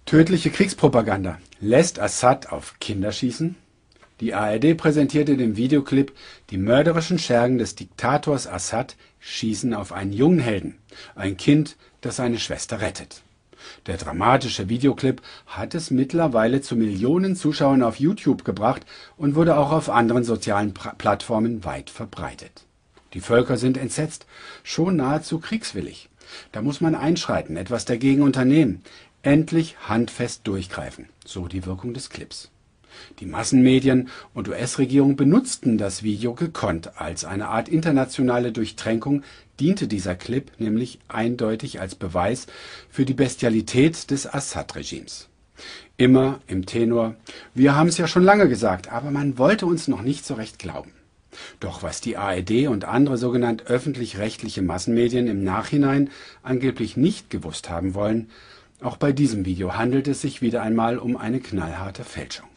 Tödliche Kriegspropaganda. Lässt Assad auf Kinder schießen? Die ARD präsentierte den Videoclip Die mörderischen Schergen des Diktators Assad schießen auf einen jungen Helden, ein Kind, das seine Schwester rettet. Der dramatische Videoclip hat es mittlerweile zu Millionen Zuschauern auf YouTube gebracht und wurde auch auf anderen sozialen Plattformen weit verbreitet. Die Völker sind entsetzt, schon nahezu kriegswillig. Da muss man einschreiten, etwas dagegen unternehmen, endlich handfest durchgreifen, so die Wirkung des Clips. Die Massenmedien und US-Regierung benutzten das Video gekonnt. Als eine Art internationale Durchtränkung diente dieser Clip nämlich eindeutig als Beweis für die Bestialität des Assad-Regimes. Immer im Tenor: Wir haben es ja schon lange gesagt, aber man wollte uns noch nicht so recht glauben. Doch was die ARD und andere sogenannte öffentlich-rechtliche Massenmedien im Nachhinein angeblich nicht gewusst haben wollen: Auch bei diesem Video handelt es sich wieder einmal um eine knallharte Fälschung.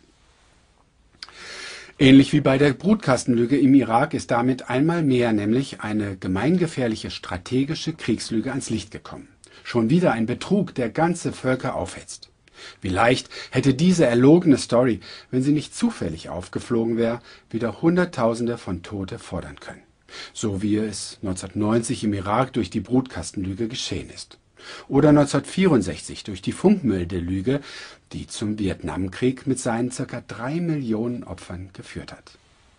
Ähnlich wie bei der Brutkastenlüge im Irak ist damit einmal mehr nämlich eine gemeingefährliche strategische Kriegslüge ans Licht gekommen. Schon wieder ein Betrug, der ganze Völker aufhetzt. Wie leicht hätte diese erlogene Story, wenn sie nicht zufällig aufgeflogen wäre, wieder Hunderttausende von Tote fordern können. So wie es 1990 im Irak durch die Brutkastenlüge geschehen ist. Oder 1964 durch die Funkmeldlüge, die zum Vietnamkrieg mit seinen ca. 3 Millionen Opfern geführt hat.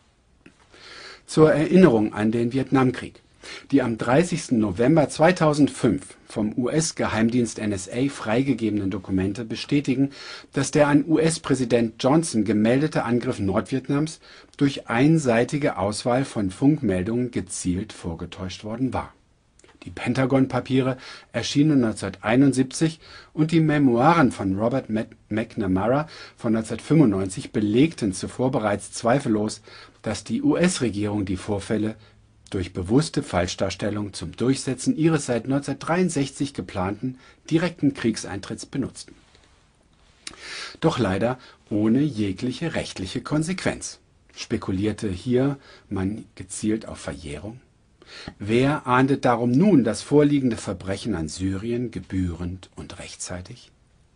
Zur Erinnerung an den Vietnamkrieg. Die am 30. November 2005 vom US-Geheimdienst NSA freigegebenen Dokumente bestätigen, dass der an US-Präsident Johnson gemeldete Angriff Nordvietnams durch einseitige Auswahl von Funkmeldungen gezielt vorgetäuscht worden war. Die Pentagon-Papiere erschienen 1971 und die Memoiren von Robert McNamara von 1995 belegten zuvor bereits zweifellos, dass die US-Regierung die Vorfälle durch bewusste Falschdarstellung zum Durchsetzen ihres seit 1963 geplanten direkten Kriegseintritts benutzten. Doch leider ohne jegliche rechtliche Konsequenz. Spekulierte hier man gezielt auf Verjährung? Wer ahndet darum nun das vorliegende Verbrechen an Syrien gebührend und rechtzeitig?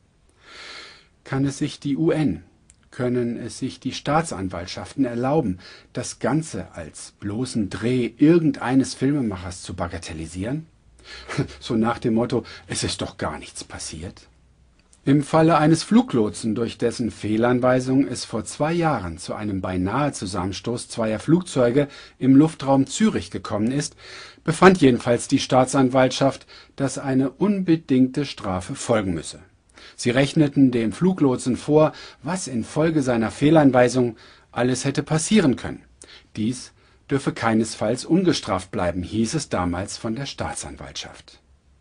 Kann es sich die UN, können es sich die Staatsanwaltschaften erlauben, das Ganze als bloßen Dreh irgendeines Filmemachers zu bagatellisieren? So nach dem Motto, es ist doch gar nichts passiert. Im Falle eines Fluglotsen, durch dessen Fehlanweisung es vor 2 Jahren zu einem beinahe Zusammenstoß zweier Flugzeuge im Luftraum Zürich gekommen ist, befand jedenfalls die Staatsanwaltschaft, dass eine unbedingte Strafe folgen müsse. Sie rechneten dem Fluglotsen vor, was infolge seiner Fehlanweisung alles hätte passieren können. Dies dürfe keinesfalls ungestraft bleiben, hieß es damals von der Staatsanwaltschaft.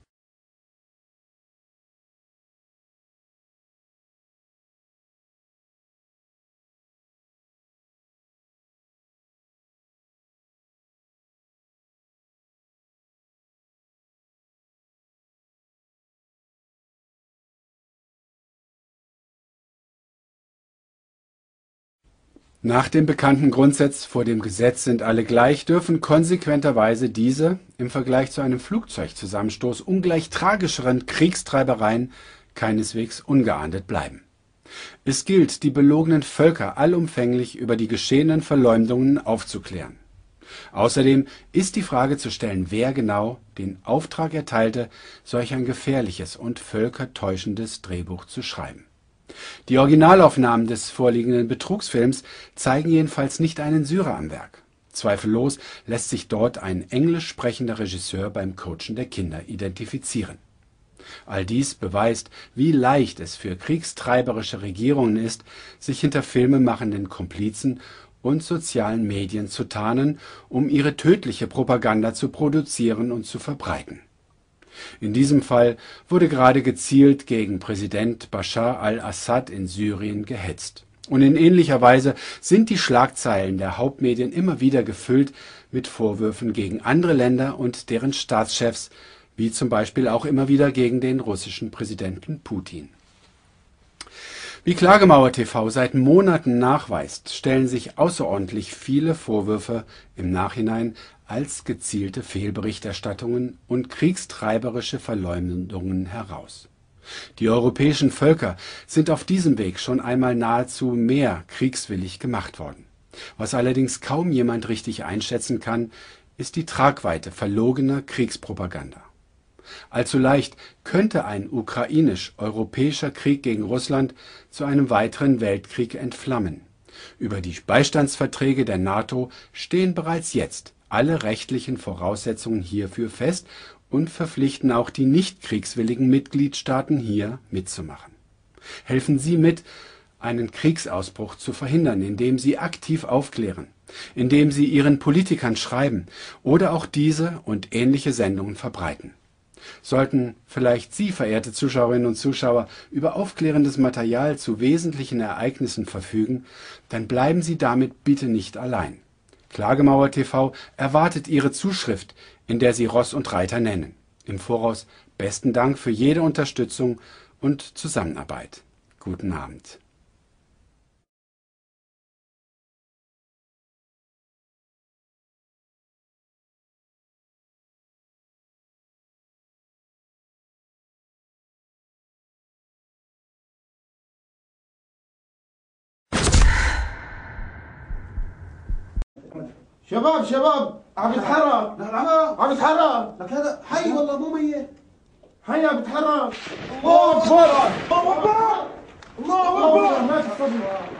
Nach dem bekannten Grundsatz vor dem Gesetz sind alle gleich, dürfen konsequenterweise diese im Vergleich zu einem Flugzeugzusammenstoß ungleich tragischeren Kriegstreibereien keineswegs ungeahndet bleiben. Es gilt, die belogenen Völker allumfänglich über die geschehenen Verleumdungen aufzuklären. Außerdem ist die Frage zu stellen, wer genau den Auftrag erteilte, solch ein gefährliches und völkertäuschendes Drehbuch zu schreiben. Die Originalaufnahmen des vorliegenden Betrugsfilms zeigen jedenfalls nicht einen Syrer am Werk. Zweifellos lässt sich dort ein englisch sprechender Regisseur beim Coachen der Kinder identifizieren. All dies beweist, wie leicht es für kriegstreiberische Regierungen ist, sich hinter filmemachenden Komplizen und sozialen Medien zu tarnen, um ihre tödliche Propaganda zu produzieren und zu verbreiten. In diesem Fall wurde gerade gezielt gegen Präsident Bashar al-Assad in Syrien gehetzt. Und in ähnlicher Weise sind die Schlagzeilen der Hauptmedien immer wieder gefüllt mit Vorwürfen gegen andere Länder und deren Staatschefs, wie zum Beispiel auch immer wieder gegen den russischen Präsidenten Putin. Wie Klagemauer TV seit Monaten nachweist, stellen sich außerordentlich viele Vorwürfe im Nachhinein als gezielte Fehlberichterstattungen und kriegstreiberische Verleumdungen heraus. Die europäischen Völker sind auf diesem Weg schon einmal nahezu mehr kriegswillig gemacht worden. Was allerdings kaum jemand richtig einschätzen kann, ist die Tragweite verlogener Kriegspropaganda. Allzu leicht könnte ein ukrainisch-europäischer Krieg gegen Russland zu einem weiteren Weltkrieg entflammen. Über die Beistandsverträge der NATO stehen bereits jetzt alle rechtlichen Voraussetzungen hierfür fest und verpflichten auch die nicht kriegswilligen Mitgliedstaaten hier mitzumachen. Helfen Sie mit, einen Kriegsausbruch zu verhindern, indem Sie aktiv aufklären, indem Sie Ihren Politikern schreiben oder auch diese und ähnliche Sendungen verbreiten. Sollten vielleicht Sie, verehrte Zuschauerinnen und Zuschauer, über aufklärendes Material zu wesentlichen Ereignissen verfügen, dann bleiben Sie damit bitte nicht allein. Klagemauer TV erwartet Ihre Zuschrift, in der Sie Ross und Reiter nennen. Im Voraus besten Dank für jede Unterstützung und Zusammenarbeit. Guten Abend. شباب شباب عم يتحرك عم يتحرك لك هذا حي والله مو ميت. هيا عم يتحرك الله اكبر الله اكبر مات الصبي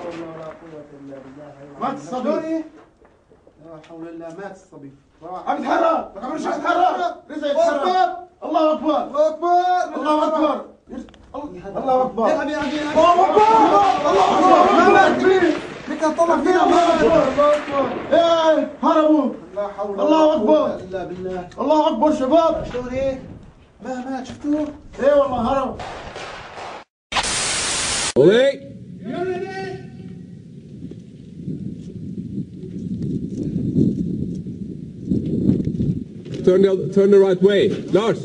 مات الصبي لا حول الله مات الصبي. عم يتحرك عم يتحرك رجع يتحرك الله اكبر الله اكبر الله اكبر الله اكبر يلعب يلعب يلعب. الله اكبر الله اكبر ما مات فيه لك طلع فينا الله اكبر الله اكبر ايه هربوا لا حول الله ولا أكبر. قوة الا بالله. الله اكبر شباب شلون هيك؟ ما مات شفتوه؟ ايه والله هرب Turn the right way. Lars.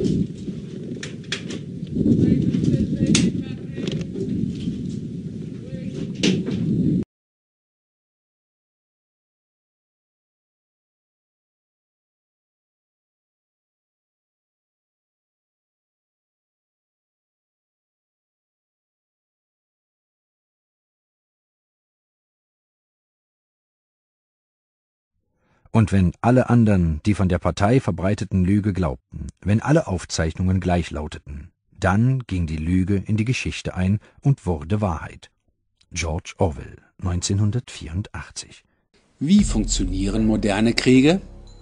Und wenn alle anderen die von der Partei verbreiteten Lüge glaubten, wenn alle Aufzeichnungen gleich lauteten, dann ging die Lüge in die Geschichte ein und wurde Wahrheit. George Orwell, 1984. Wie funktionieren moderne Kriege?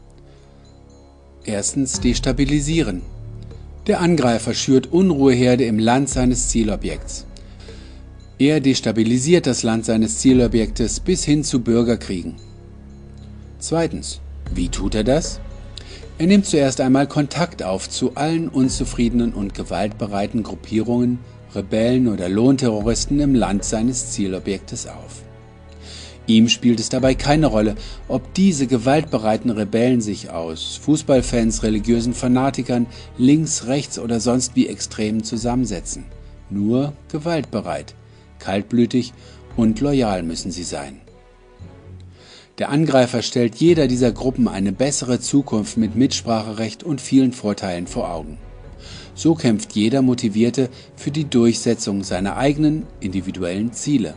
Erstens destabilisieren. Der Angreifer schürt Unruheherde im Land seines Zielobjekts. Er destabilisiert das Land seines Zielobjektes bis hin zu Bürgerkriegen. Zweitens, wie tut er das? Er nimmt zuerst einmal Kontakt auf zu allen unzufriedenen und gewaltbereiten Gruppierungen, Rebellen oder Lohnterroristen im Land seines Zielobjektes auf. Ihm spielt es dabei keine Rolle, ob diese gewaltbereiten Rebellen sich aus Fußballfans, religiösen Fanatikern, links, rechts oder sonst wie Extremen zusammensetzen. Nur gewaltbereit, kaltblütig und loyal müssen sie sein. Der Angreifer stellt jeder dieser Gruppen eine bessere Zukunft mit Mitspracherecht und vielen Vorteilen vor Augen. So kämpft jeder Motivierte für die Durchsetzung seiner eigenen individuellen Ziele.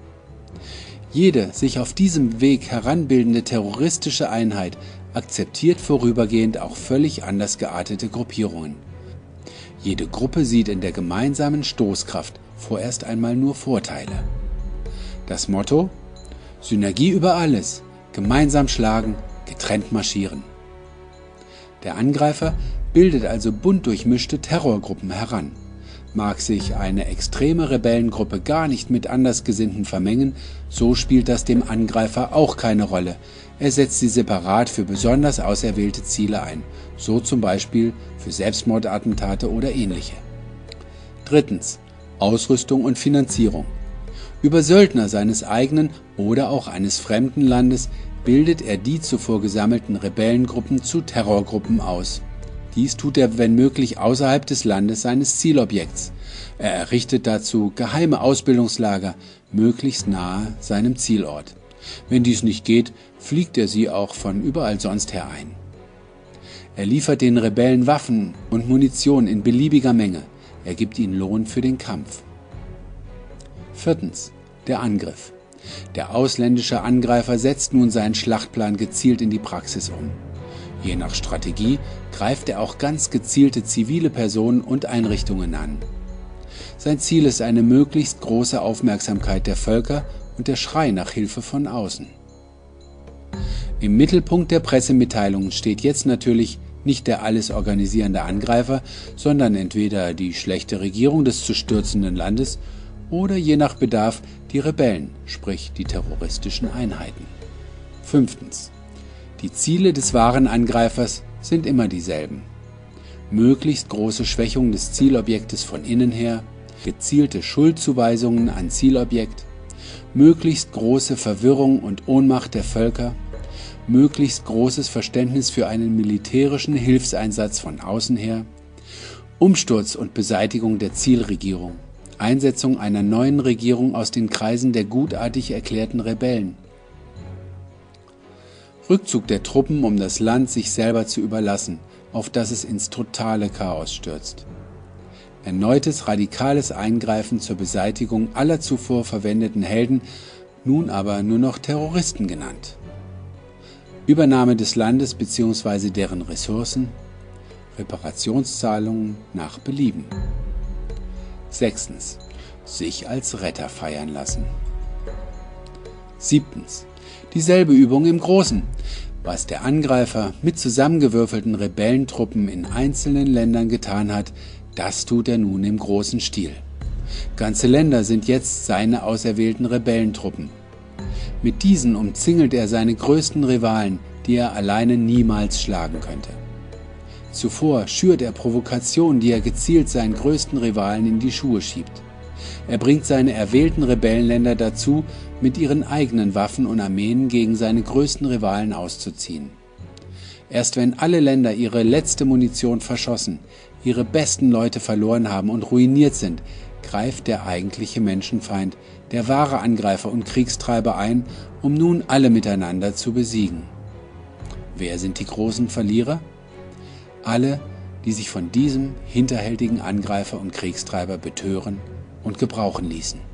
Jede sich auf diesem Weg heranbildende terroristische Einheit akzeptiert vorübergehend auch völlig anders geartete Gruppierungen. Jede Gruppe sieht in der gemeinsamen Stoßkraft vorerst einmal nur Vorteile. Das Motto: Synergie über alles, gemeinsam schlagen, getrennt marschieren. Der Angreifer bildet also bunt durchmischte Terrorgruppen heran. Mag sich eine extreme Rebellengruppe gar nicht mit Andersgesinnten vermengen, so spielt das dem Angreifer auch keine Rolle. Er setzt sie separat für besonders auserwählte Ziele ein, so zum Beispiel für Selbstmordattentate oder ähnliche. Drittens, Ausrüstung und Finanzierung. Über Söldner seines eigenen oder auch eines fremden Landes bildet er die zuvor gesammelten Rebellengruppen zu Terrorgruppen aus. Dies tut er, wenn möglich, außerhalb des Landes seines Zielobjekts. Er errichtet dazu geheime Ausbildungslager, möglichst nahe seinem Zielort. Wenn dies nicht geht, fliegt er sie auch von überall sonst her ein. Er liefert den Rebellen Waffen und Munition in beliebiger Menge. Er gibt ihnen Lohn für den Kampf. 4. Der Angriff. Der ausländische Angreifer setzt nun seinen Schlachtplan gezielt in die Praxis um. Je nach Strategie greift er auch ganz gezielte zivile Personen und Einrichtungen an. Sein Ziel ist eine möglichst große Aufmerksamkeit der Völker und der Schrei nach Hilfe von außen. Im Mittelpunkt der Pressemitteilungen steht jetzt natürlich nicht der alles organisierende Angreifer, sondern entweder die schlechte Regierung des zu stürzenden Landes oder je nach Bedarf die Rebellen, sprich die terroristischen Einheiten. 5. Die Ziele des wahren Angreifers sind immer dieselben. Möglichst große Schwächung des Zielobjektes von innen her, gezielte Schuldzuweisungen an Zielobjekt, möglichst große Verwirrung und Ohnmacht der Völker, möglichst großes Verständnis für einen militärischen Hilfseinsatz von außen her, Umsturz und Beseitigung der Zielregierung, Einsetzung einer neuen Regierung aus den Kreisen der gutartig erklärten Rebellen, Rückzug der Truppen, um das Land sich selber zu überlassen, auf das es ins totale Chaos stürzt. Erneutes radikales Eingreifen zur Beseitigung aller zuvor verwendeten Helden, nun aber nur noch Terroristen genannt. Übernahme des Landes bzw. deren Ressourcen, Reparationszahlungen nach Belieben. 6. Sich als Retter feiern lassen. 7. Dieselbe Übung im Großen. Was der Angreifer mit zusammengewürfelten Rebellentruppen in einzelnen Ländern getan hat, das tut er nun im großen Stil. Ganze Länder sind jetzt seine auserwählten Rebellentruppen. Mit diesen umzingelt er seine größten Rivalen, die er alleine niemals schlagen könnte. Zuvor schürt er Provokationen, die er gezielt seinen größten Rivalen in die Schuhe schiebt. Er bringt seine erwählten Rebellenländer dazu, mit ihren eigenen Waffen und Armeen gegen seine größten Rivalen auszuziehen. Erst wenn alle Länder ihre letzte Munition verschossen, ihre besten Leute verloren haben und ruiniert sind, greift der eigentliche Menschenfeind, der wahre Angreifer und Kriegstreiber ein, um nun alle miteinander zu besiegen. Wer sind die großen Verlierer? Alle, die sich von diesem hinterhältigen Angreifer und Kriegstreiber betören und gebrauchen ließen.